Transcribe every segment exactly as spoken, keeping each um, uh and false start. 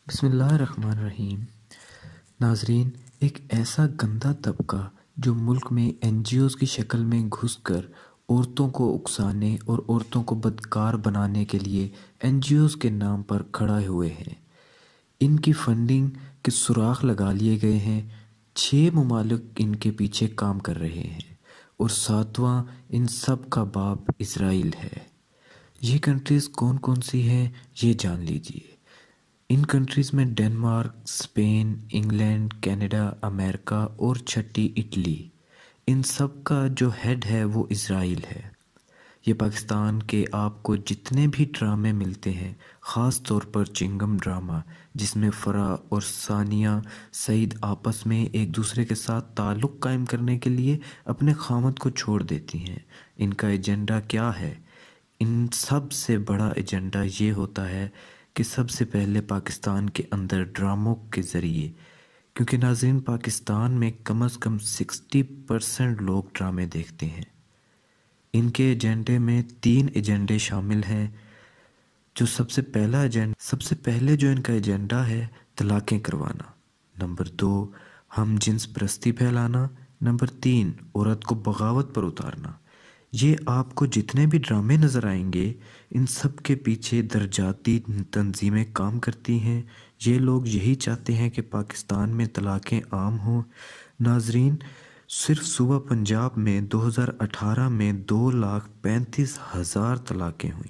بسم اللہ الرحمن الرحیم۔ ناظرین، ایک ایسا گندا طبقہ جو ملک میں این جی اوز کی شکل میں گھس کر عورتوں کو اکسانے اور عورتوں کو بدکار بنانے کے لیے این جی اوز کے نام پر کھڑے ہوئے ہیں، ان کی فنڈنگ کے سوراخ لگا لیے گئے ہیں۔ چھ ممالک ان کے پیچھے کام کر رہے ہیں اور ساتواں ان سب کا باپ اسرائیل ہے۔ یہ کنٹریز کون کون سی ہیں یہ جان لیجئے۔ ان کنٹریز میں ڈنمارک، اسپین، انگلینڈ، کینیڈا، امریکہ اور چھٹی اٹلی۔ ان سب کا جو ہیڈ ہے وہ اسرائیل ہے۔ یہ پاکستان کے آپ کو جتنے بھی ڈرامے ملتے ہیں، خاص طور پر چنگم ڈرامہ، جس میں فرح اور ثانیہ سعید آپس میں ایک دوسرے کے ساتھ تعلق قائم کرنے کے لیے اپنے خامد کو چھوڑ دیتی ہیں۔ ان کا ایجنڈا کیا ہے؟ ان سب سے بڑا ایجنڈا یہ ہوتا ہے کہ سب سے پہلے پاکستان کے اندر ڈراموں کے ذریعے، کیونکہ ناظرین پاکستان میں کم از کم سکسٹی پرسنٹ لوگ ڈرامے دیکھتے ہیں۔ ان کے ایجنڈے میں تین ایجنڈے شامل ہیں۔ جو سب سے پہلا ایجنڈا سب سے پہلے جو ان کا ایجنڈا ہے، طلاقیں کروانا۔ نمبر دو، ہم جنس پرستی پھیلانا۔ نمبر تین، عورت کو بغاوت پر اتارنا۔ یہ آپ کو جتنے بھی ڈرامے نظر آئیں گے، ان سب کے پیچھے درجاتی تنظیمیں کام کرتی ہیں۔ یہ لوگ یہی چاہتے ہیں کہ پاکستان میں طلاقیں عام ہوں۔ ناظرین، صرف صوبہ پنجاب میں دو ہزار اٹھارہ میں دو لاکھ پینتیس ہزار طلاقیں ہوئیں۔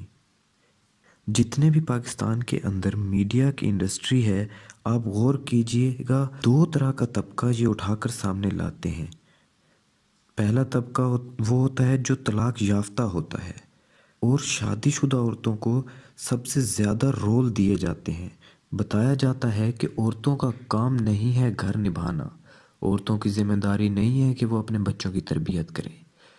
جتنے بھی پاکستان کے اندر میڈیا کی انڈسٹری ہے، آپ غور کیجئے گا، دو طرح کا طبقہ یہ اٹھا کر سامنے لاتے ہیں۔ پہلا طبقہ وہ ہوتا ہے جو طلاق یافتہ ہوتا ہے، اور شادی شدہ عورتوں کو سب سے زیادہ رول دیے جاتے ہیں۔ بتایا جاتا ہے کہ عورتوں کا کام نہیں ہے گھر نبھانا، عورتوں کی ذمہ داری نہیں ہے کہ وہ اپنے بچوں کی تربیت کریں،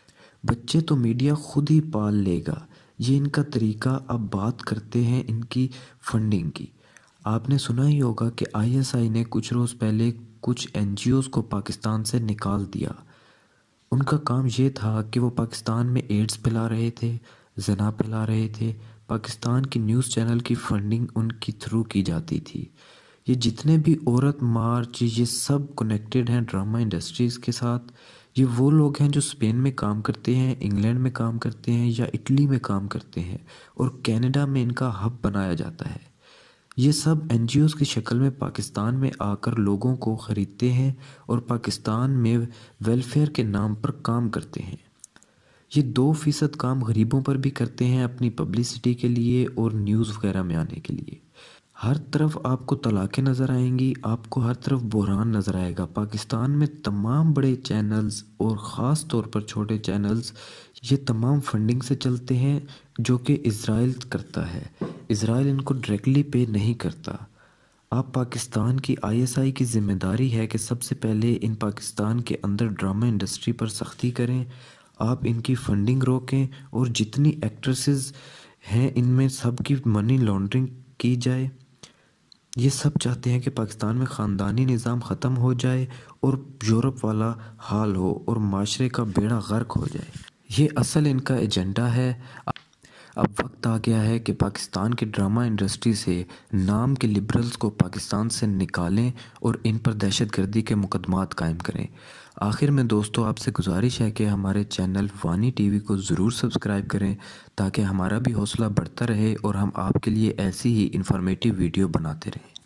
بچے تو میڈیا خود ہی پال لے گا۔ یہ ان کا طریقہ۔ اب بات کرتے ہیں ان کی فنڈنگ کی۔ آپ نے سنا ہی ہوگا کہ آئی ایس آئی نے کچھ روز پہلے کچھ این جی اوز کو پاکستان سے نکال دیا۔ ان کا کام یہ تھا کہ وہ پاکستان میں ایڈز پھیلا رہے تھے، زنا پھیلا رہے تھے۔ پاکستان کی نیوز چینل کی فنڈنگ ان کی تھرو کی جاتی تھی۔ یہ جتنے بھی عورت مارچ، یہ سب کنیکٹڈ ہیں ڈرامہ انڈسٹریز کے ساتھ۔ یہ وہ لوگ ہیں جو اسپین میں کام کرتے ہیں، انگلینڈ میں کام کرتے ہیں یا اٹلی میں کام کرتے ہیں، اور کینیڈا میں ان کا ہب بنایا جاتا ہے۔ یہ سب این جی اوز کی شکل میں پاکستان میں آ کر لوگوں کو خریدتے ہیں اور پاکستان میں ویلفیئر کے نام پر کام کرتے ہیں۔ یہ دو فیصد کام غریبوں پر بھی کرتے ہیں، اپنی پبلسٹی کے لیے اور نیوز وغیرہ میں آنے کے لیے۔ ہر طرف آپ کو طلاقیں نظر آئیں گی، آپ کو ہر طرف بحران نظر آئے گا۔ پاکستان میں تمام بڑے چینلز اور خاص طور پر چھوٹے چینلز، یہ تمام فنڈنگ سے چلتے ہیں جو کہ اسرائیل کرتا ہے۔ اسرائیل ان کو ڈائریکٹلی پے نہیں کرتا۔ آپ پاکستان کی آئی ایس آئی کی ذمہ داری ہے کہ سب سے پہلے ان پاکستان کے اندر ڈرامہ انڈسٹری پر سختی کریں، آپ ان کی فنڈنگ روکیں، اور جتنی ایکٹریسز ہیں ان میں سب کی منی لانڈرنگ کی جائے۔ یہ سب چاہتے ہیں کہ پاکستان میں خاندانی نظام ختم ہو جائے اور یورپ والا حال ہو اور معاشرے کا بیڑا غرق ہو جائے۔ یہ اصل ان کا ایجنڈا ہے۔ اب وقت آ گیا ہے کہ پاکستان کے ڈرامہ انڈسٹری سے نام کے لبرلز کو پاکستان سے نکالیں اور ان پر دہشت گردی کے مقدمات قائم کریں۔ آخر میں دوستو، آپ سے گزارش ہے کہ ہمارے چینل وانی ٹی وی کو ضرور سبسکرائب کریں تاکہ ہمارا بھی حوصلہ بڑھتا رہے اور ہم آپ کے لیے ایسی ہی انفارمیٹیو ویڈیو بناتے رہیں۔